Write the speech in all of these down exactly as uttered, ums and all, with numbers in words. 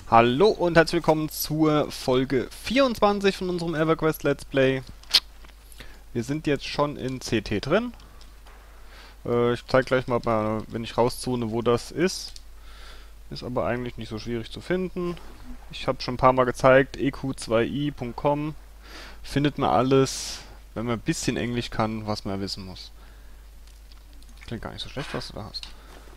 Hallo und herzlich willkommen zur Folge vierundzwanzig von unserem EverQuest Let's Play. Wir sind jetzt schon in C T drin. Äh, ich zeige gleich mal, wenn ich rauszoomen, wo das ist. Ist aber eigentlich nicht so schwierig zu finden. Ich habe schon ein paar Mal gezeigt, e q zwei i punkt com. Findet man alles, wenn man ein bisschen Englisch kann, was man wissen muss. Klingt gar nicht so schlecht, was du da hast.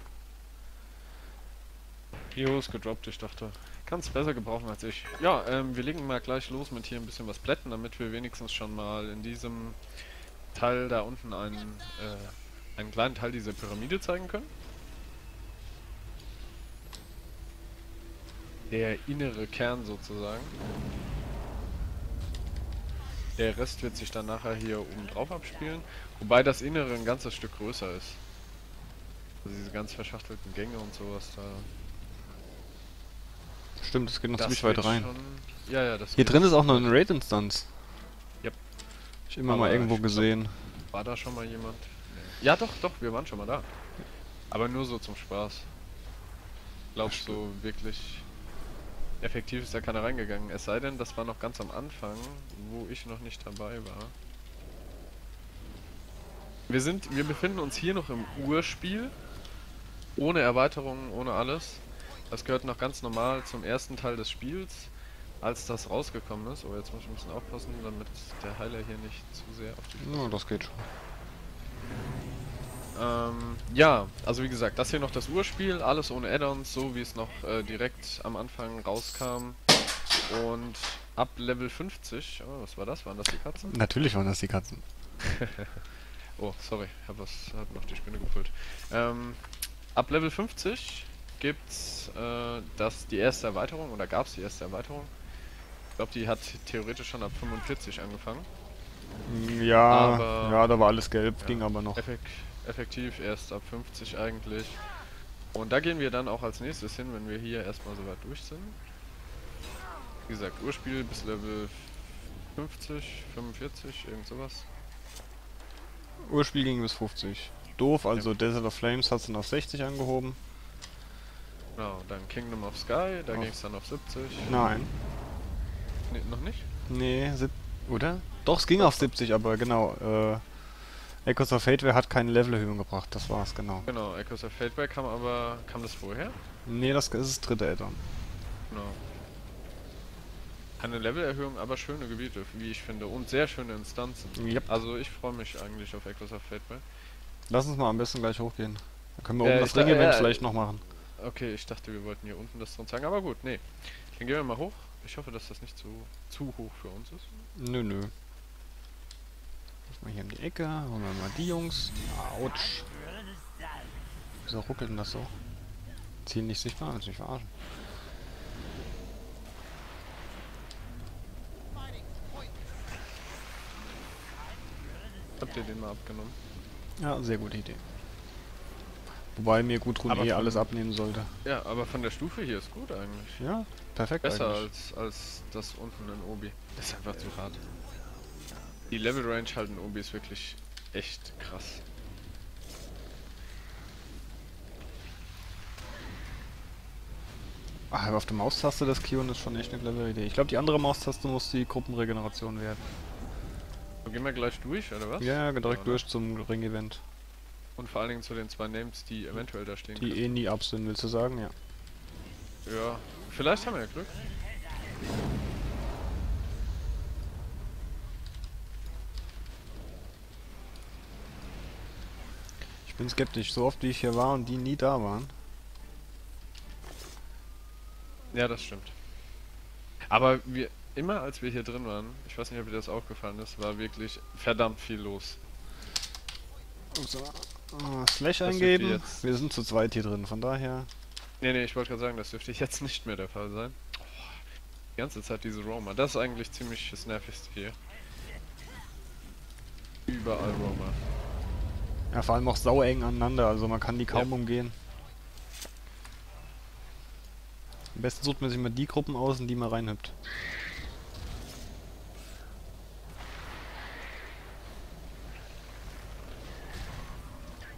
Jo, ist gedroppt, ich dachte, kannst besser gebrauchen als ich. Ja, ähm, wir legen mal gleich los mit hier ein bisschen was plätten, damit wir wenigstens schon mal in diesem Teil da unten einen, äh, einen kleinen Teil dieser Pyramide zeigen können. Der innere Kern sozusagen. Der Rest wird sich dann nachher hier oben drauf abspielen, wobei das Innere ein ganzes Stück größer ist. Also diese ganz verschachtelten Gänge und sowas da. Stimmt, das geht noch Das ziemlich wird weit rein. schon, ja, ja, das Hier geht drin ist auch noch eine weit. Raid-Instanz. Yep. Hab ich immer Aber mal irgendwo ich glaub, gesehen. War da schon mal jemand? Nee. Ja, doch, doch, wir waren schon mal da. Aber nur so zum Spaß. Glaubst du wirklich, effektiv ist da keiner reingegangen? Es sei denn, das war noch ganz am Anfang, wo ich noch nicht dabei war. Wir sind, wir befinden uns hier noch im Urspiel. Ohne Erweiterungen, ohne alles. Das gehört noch ganz normal zum ersten Teil des Spiels, als das rausgekommen ist. Oh, jetzt muss ich ein bisschen aufpassen, damit der Heiler hier nicht zu sehr auf die Fresse. Ja, das geht schon. Ähm, ja, also wie gesagt, das hier noch das Urspiel, alles ohne Add-ons, so wie es noch äh, direkt am Anfang rauskam. Und ab Level fünfzig, oh, was war das? Waren das die Katzen? Natürlich waren das die Katzen. Oh, sorry, hab was, hab noch die Spinne gepult. Ähm, ab Level fünfzig gibt's äh, das, die erste Erweiterung, oder gab's die erste Erweiterung? Ich glaube, die hat theoretisch schon ab fünfundvierzig angefangen. Ja, Aber ja, da war alles gelb, ja, ging aber noch. effek effektiv erst ab fünfzig eigentlich. Und da gehen wir dann auch als nächstes hin, wenn wir hier erstmal soweit durch sind. Wie gesagt, Urspiel bis Level fünfzig, fünfundvierzig, irgend sowas. Urspiel ging bis fünfzig. Doof, also ja. Desert of Flames hat es dann auf sechzig angehoben. Genau, dann Kingdom of Sky, da Auf ging es dann auf siebzig. Nein. Nee, noch nicht? Nee, sieb oder? Doch, es ging auf siebzig, aber genau, äh, Echoes of Fateware hat keine Levelerhöhung gebracht, das war's, genau. Genau, Echoes of Fateware kam aber, kam das vorher? Nee, das ist das dritte Add-on. Genau. Keine Levelerhöhung, aber schöne Gebiete, wie ich finde, und sehr schöne Instanzen. Yep. Also ich freue mich eigentlich auf Echoes of Fateware. Lass uns mal am besten gleich hochgehen. Dann können wir Äh, oben das da, Ring-Event äh, vielleicht noch machen. Okay, ich dachte, wir wollten hier unten das drin zeigen, aber gut, nee. Dann gehen wir mal hoch. Ich hoffe, dass das nicht zu, zu hoch für uns ist. Nö, nö. Lass mal hier in die Ecke, holen wir mal die Jungs. Autsch. Wieso ruckelt denn das so? Ziel nicht sichtbar, willst du mich verarschen? Habt ihr den mal abgenommen? Ja, sehr gute Idee. Wobei mir Gudrun Aber eh von- alles abnehmen sollte. Ja, aber von der Stufe hier ist gut eigentlich. Ja, perfekt Besser eigentlich. als, als das unten in Obi. Das ist einfach zu hart. Die Level Range halt in Obi ist wirklich echt krass. Ach, auf der Maustaste das Kion ist schon echt eine clevere Idee. Ich glaube, die andere Maustaste muss die Gruppenregeneration werden. So, gehen wir gleich durch, oder was? Ja, direkt Ja, durch zum Ring-Event. Und vor allen Dingen zu den zwei Names, die eventuell da stehen Die können. eh nie ab sind, willst du sagen? Ja. Ja, vielleicht haben wir ja Glück. Ich bin skeptisch, so oft wie ich hier war und die nie da waren. Ja, das stimmt. Aber wir, immer als wir hier drin waren, ich weiß nicht, ob dir das aufgefallen ist, war wirklich verdammt viel los. Ups, ah, Slash Das dürfte eingeben. jetzt- Wir sind zu zweit hier drin, von daher. Nee, nee, ich wollte gerade sagen, das dürfte jetzt nicht mehr der Fall sein. Oh, die ganze Zeit diese Roamer. Das ist eigentlich ziemlich das Nervigste hier. Überall Roamer. Ja, vor allem auch sau eng aneinander, also man kann die kaum Ja. umgehen. Am besten sucht man sich mal die Gruppen aus, in die man reinhüpft.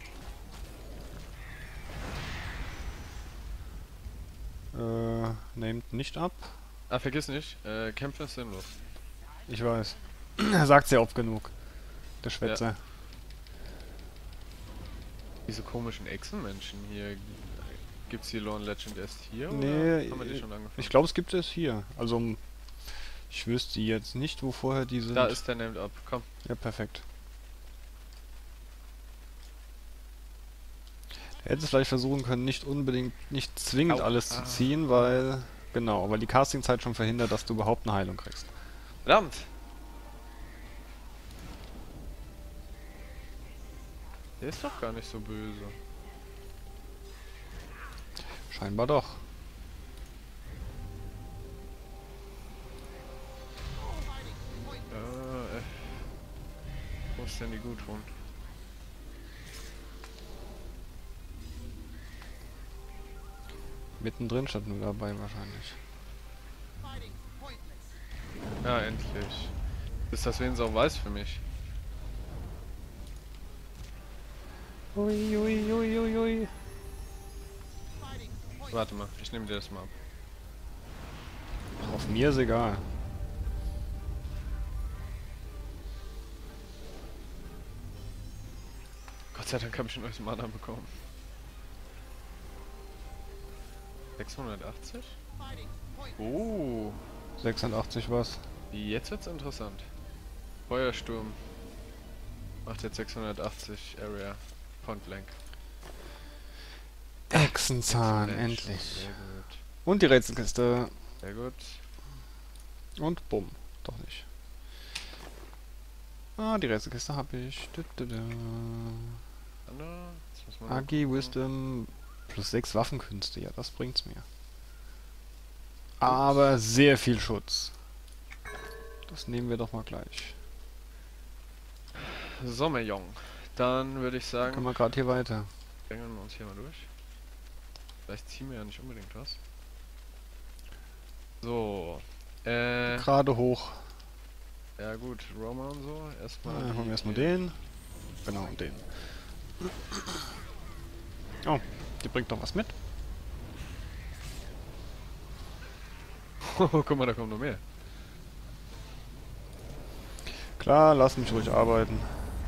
Äh, nehmt nicht ab. Ah, vergiss nicht, äh, Kämpfen ist sinnlos. Ich weiß. Er sagt ja oft genug. Der Schwätzer. Ja. Diese komischen Echsenmenschen hier. Gibt's die Lorne Legend erst hier? Nee, oder haben wir die schon angefangen? ich glaube, es gibt es hier. Also, ich wüsste jetzt nicht, wo vorher die sind. Da ist der Named Up, komm. Ja, perfekt. Er hätte es vielleicht versuchen können, nicht unbedingt, nicht zwingend Au. alles Ah. zu ziehen, weil, genau, weil die Castingzeit schon verhindert, dass du überhaupt eine Heilung kriegst. Verdammt! Der ist doch gar nicht so böse. Scheinbar doch. Äh, äh. Wo ist denn die Gudrun? Mittendrin statt nur dabei wahrscheinlich. Ja, endlich. Ist das wenigstens auch weiß für mich. Ui, ui, ui, ui, ui. Warte mal, ich nehme dir das mal ab. Auf mir ist egal. Gott sei Dank habe ich ein neues Mana bekommen. sechshundertachtzig? Oh, sechsundachtzig was? jetzt wird's interessant. Feuersturm macht jetzt sechshundertachtzig Area Point Blank. Echsenzahn, Mensch, endlich. Sehr gut. Und die Rätselkiste. Sehr gut. Und bumm. Doch nicht. Ah, die Rätselkiste habe ich. Du, du, du. Andere, jetzt muss man noch Agi, gucken. Wisdom, plus sechs Waffenkünste. Ja, das bringt's mir. Aber sehr viel Schutz. Das nehmen wir doch mal gleich. Sommerjong. Dann würde ich sagen, Können wir gerade hier weiter. bringen wir uns hier mal durch. Vielleicht ziehen wir ja nicht unbedingt was. So. Äh, Gerade hoch. ja gut, Roma und so. Erstmal. Dann die- holen wir erstmal die- den. Genau, und den. Oh, die bringt noch was mit. Guck mal, da kommt noch mehr. Klar, lass mich ruhig arbeiten.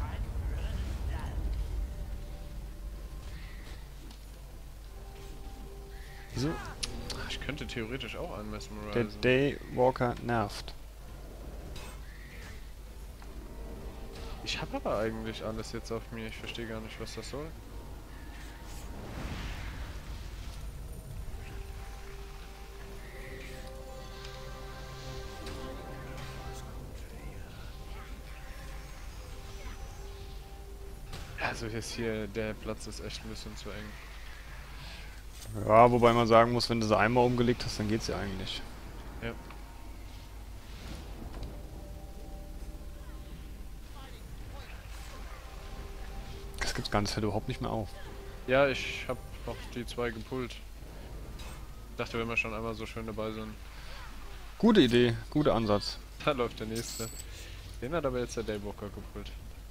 Wieso? Ich könnte theoretisch auch einen Der Mesmerizen. Daywalker nervt. Ich habe aber eigentlich alles jetzt auf mir. Ich verstehe gar nicht, was das soll. Also jetzt hier, der Platz ist echt ein bisschen zu eng. Ja, wobei man sagen muss, wenn du sie einmal umgelegt hast, dann geht's ja eigentlich. Ja. Das gibt's gar nicht, das hört überhaupt nicht mehr auf. Ja, ich habe noch die zwei gepullt. Dachte, wenn wir schon einmal so schön dabei sind. Gute Idee, guter Ansatz. Da läuft der nächste. Den hat aber jetzt der Daywalker gepullt.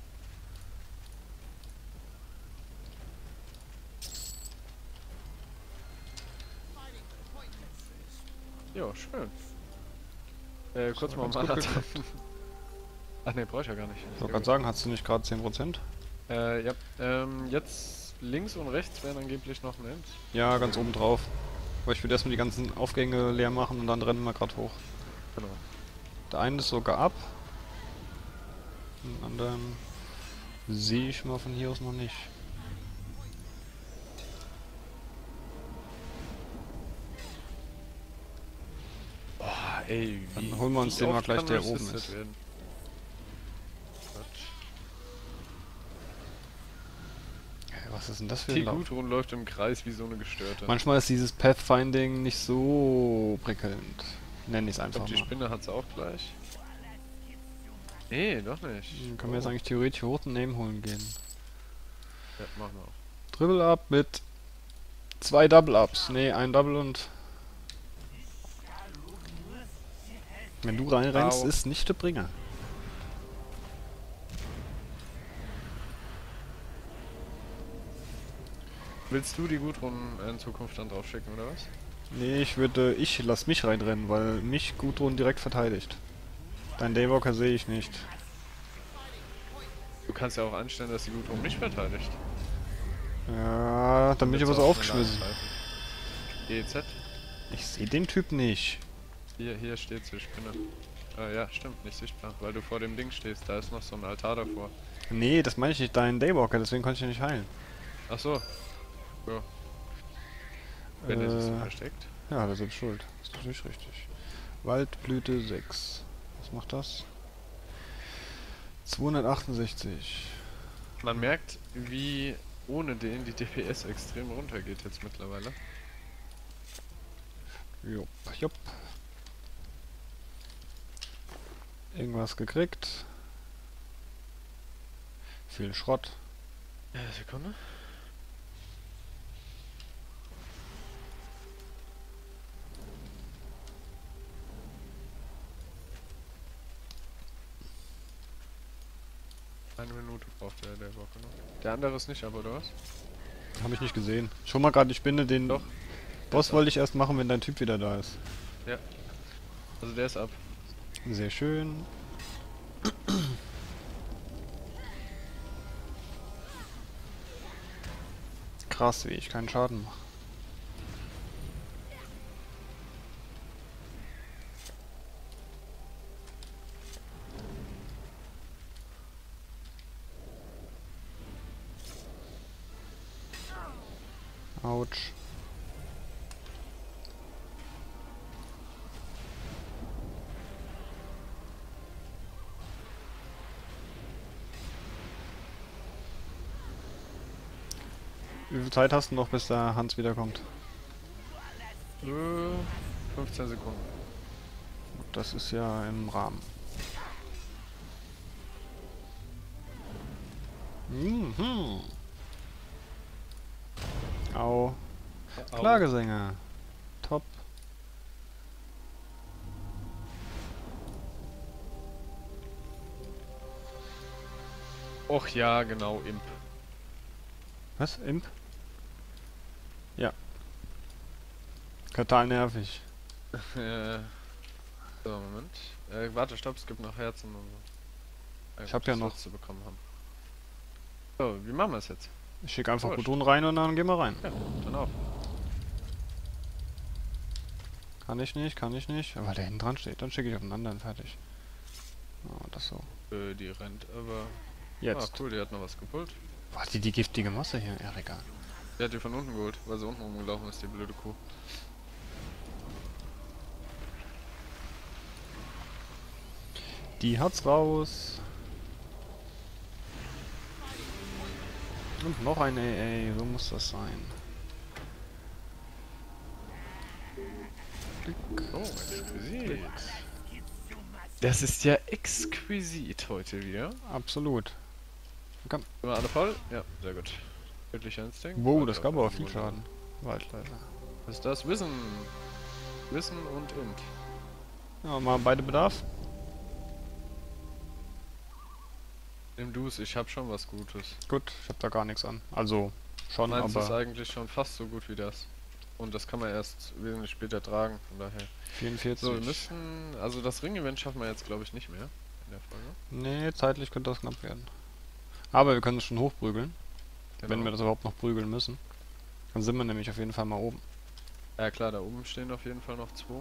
Jo, schön. Äh, kurz hat mal um ganz gut Mana geklappt. treffen. Ach ne, brauche ich ja gar nicht. Ich wollte gerade sagen, hast du nicht gerade zehn Prozent? Äh, ja. Ähm, jetzt links und rechts werden angeblich noch Names. Ja, ganz oben drauf. Aber ich würde erstmal die ganzen Aufgänge leer machen und dann rennen wir gerade hoch. Genau. Der eine ist sogar ab. Den anderen sehe ich mal von hier aus noch nicht. Boah, ey, wie, Dann holen wir uns wie den mal oft gleich, kann der resisted oben ist. werden? Quatsch. Ey, was ist denn das für Die ein Lauf? Gudrun läuft im Kreis wie so eine Gestörte. Manchmal ist dieses Pathfinding nicht so prickelnd. Nenne ich es Ich einfach glaube, die mal. Spinne hat sie auch gleich. Nee, doch nicht. Dann können wir jetzt Oh. eigentlich theoretisch hoch und Name holen gehen. Ja, machen wir auch. Dribble Up mit zwei Double Ups. Ne, ein Double und... Wenn du reinrennst, Au. ist nicht der Bringer. Willst du die Gudrun in Zukunft dann drauf schicken, oder was? Nee, ich würde... Ich lass mich reinrennen, weil mich Gudrun direkt verteidigt. Dein Daywalker sehe ich nicht. Du kannst ja auch einstellen, dass die Gudrun mich verteidigt. Ja, dann bin ich aber so aufgeschmissen. E Z? Ich sehe den Typ nicht. Hier, hier steht sie, Spinne. Ah, ja, stimmt, nicht sichtbar, weil du vor dem Ding stehst. Da ist noch so ein Altar davor. Nee, das meine ich nicht, dein Daywalker, deswegen konnte ich ihn nicht heilen. Ach so. Ja. Wenn er sich so versteckt. Ja, das ist schuld. Das ist natürlich richtig. Waldblüte sechs. Was macht das? zweihundertachtundsechzig. Man merkt, wie ohne den die D P S extrem runtergeht jetzt mittlerweile. Jupp, jupp. Irgendwas gekriegt. Viel Schrott. Ja, Sekunde. Eine Minute braucht der, der Bock noch. Der andere ist nicht ab, oder was? Habe ich nicht gesehen. Schon mal gerade die Spinne, den Doch. Boss wollte ich erst machen, wenn dein Typ wieder da ist. Ja. Also der ist ab. Sehr schön. Krass, wie ich keinen Schaden mache. Autsch. Wie viel Zeit hast du noch, bis der Hans wiederkommt? Äh, fünfzehn Sekunden. Das ist ja im Rahmen. Mhm. Au. Au. Klagesänger. Top. Och ja, genau, Imp. Was? Imp? Ja. Total nervig. Äh, so, Moment. Äh, warte, stopp, es gibt noch Herzen und so. Ich hab ja noch- zu bekommen haben. So, wie machen wir es jetzt? Ich schicke einfach Wurscht. Gudrun rein und dann gehen wir rein. Ja, dann auf. Kann ich nicht, kann ich nicht. Aber der hinten dran steht, dann schicke ich auf den anderen, fertig. Oh, das so. Äh, die rennt aber... Jetzt. Ah, cool, die hat noch was gepult. Was, die, die giftige Masse hier, Erika. Die hat die von unten geholt, weil sie unten rumgelaufen ist, die blöde Kuh. Die hat's raus. Und noch ein A A, so muss das sein. Klick. Oh, exquisit. Das ist ja exquisit heute wieder. Absolut. Sind wir alle voll? Ja, sehr gut. Tödlicher Instinkt. Wow, das Waldläufer, gab aber viel wunderbar. Schaden. Waldläufer. Was ist das? Wissen. Wissen und Int. Ja, mal beide Bedarf. Nimm du's, ich hab schon was Gutes. Gut, ich hab da gar nichts an. Also, schon, Meins ist aber eigentlich schon fast so gut wie das. Und das kann man erst wesentlich später tragen, von daher. vierundvierzig. So, wir müssen... Also das Ring-Event schaffen wir jetzt glaube ich nicht mehr in der Folge. Nee, zeitlich könnte das knapp werden. Aber wir können es schon hochprügeln, Genau. wenn wir das überhaupt noch prügeln müssen. Dann sind wir nämlich auf jeden Fall mal oben. Ja klar, da oben stehen auf jeden Fall noch zwei.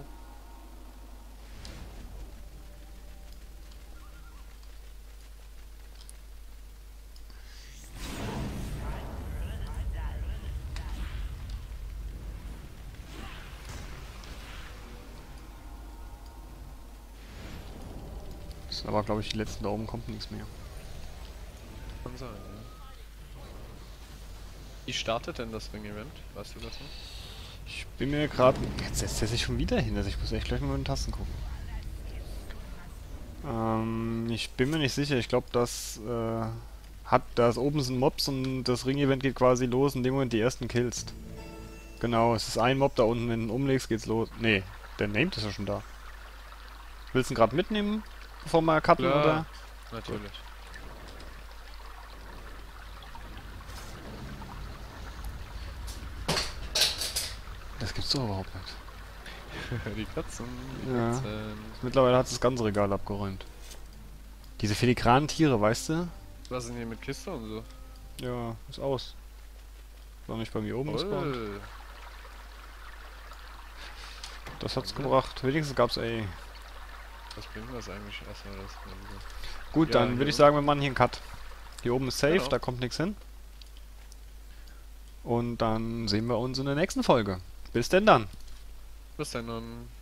Das sind aber, glaube ich, die letzten, da oben kommt nichts mehr. Kann sein, ja. Wie startet denn das Ring-Event? Weißt du das noch? Ich bin mir gerade... Jetzt setzt er sich schon wieder hin, also ich muss echt gleich mal mit den Tasten gucken. Ähm, ich bin mir nicht sicher, ich glaube, das äh, hat... Da oben sind Mobs und das Ring-Event geht quasi los, in dem Moment die ersten killst. Genau, es ist ein Mob da unten, wenn du ihn umlegst, geht's los. Nee, der Named ist ja schon da. Willst du ihn gerade mitnehmen, bevor wir cutten, Klar. oder? Natürlich. Das gibt's doch überhaupt nicht. Die Katzen, die Ja. Katzen. Mittlerweile hat das ganze Regal abgeräumt. Diese filigranen Tiere, weißt du? Was ist denn hier mit Kiste und so? Ja, ist aus. War nicht bei mir oben gespawnt. Voll. Das hat's gebracht. Wenigstens gab's ey. Was bringt das eigentlich? Achso, das ist so. Gut, Ja, dann hier würde ich unten. sagen, wir machen hier einen Cut. Hier oben ist safe, Genau. da kommt nichts hin. Und dann sehen wir uns in der nächsten Folge. Bis denn dann. Bis dann.